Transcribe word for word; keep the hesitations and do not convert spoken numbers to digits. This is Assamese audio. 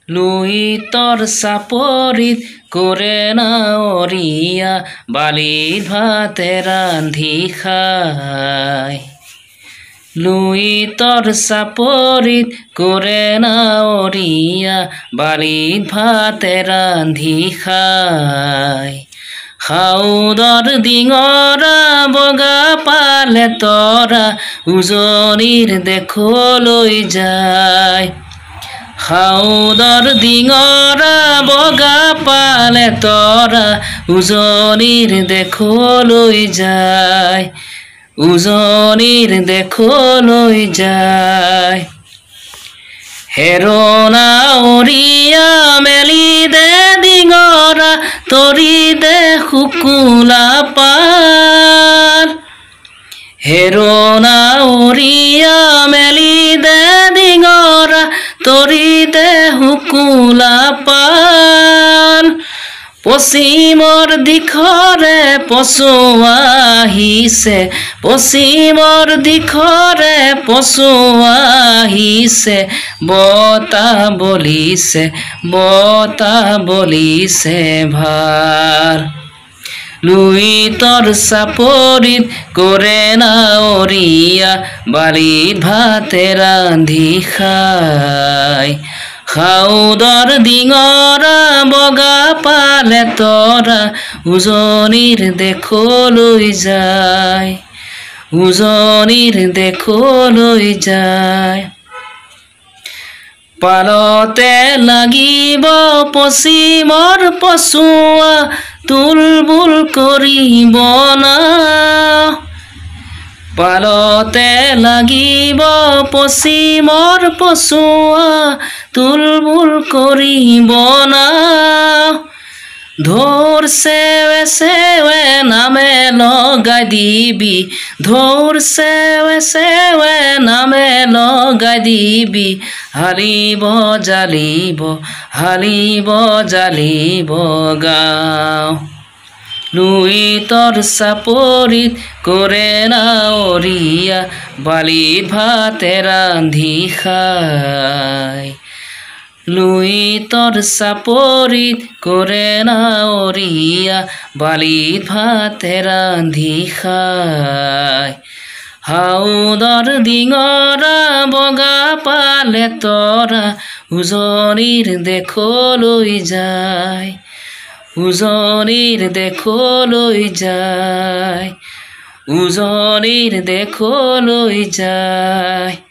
লুইতৰ চাপৰিত কৰে নাৱৰীয়া বালিত ভাতে ৰান্ধি খায়। লুইতৰ চাপৰিত কৰে নাৱৰীয়া বালিত ভাতে ৰান্ধি খায়। সাউদৰ ডিঙৰা বগা পালে তৰা উজনিৰ দেশলৈ যায়। সাউদৰ ডিঙৰা বগা পালে তৰা উজনিৰ দেশলৈ যায়। উজনিৰ দেশলৈ যায়। হেৰনাৱৰীয়া মেলি দে ডিঙৰা তৰি দে শুকুলা পাত। হেৰনাৱৰীয়া মেলি দে ডিঙৰা তৰি দে শুকুলা পাত। পশ্চিমৰ দিশৰে পছুৱা আহিছে, পশ্চিমৰ দিশৰে পছুৱা আহিছে। বতাহ বলিছে, বতাহ বলিছে ভাল। লুইতৰ চাপৰিত কৰে নাৱৰীয়া বালিত ভাতে ৰান্ধি খায়। সাউদৰ ডিঙৰা বগা পালে তৰা উজনিৰ দেশলৈ যায়। উজনিৰ দেশলৈ যায়। পালতে লাগিব পশ্চিমৰ পছুৱা তুলবুল কৰিব না। পালতে লাগিব পশ্চিমৰ পছুৱা তুলবুল কৰিব না। ঢৌৰ চেৱে চেৱে নামে লগাই দিবি, ঢৌৰ চেৱে চেৱে নামে লগাই দিবি। হালিব জালিব, হালিব জালিব গাঁও। লুইতৰ চাপৰিত কৰে নাৱৰীয়া বালিত ভাতে ৰান্ধি খায়। লুইতৰ চাপৰিত কৰে নাৱৰীয়া বালিত ভাতে ৰান্ধি খায়। সাউদৰ ডিঙৰা বগা পালে তৰা উজনিৰ দেশলৈ যায়। উজনিৰ দেশলৈ যায়। উজনিৰ দেশলৈ যায়।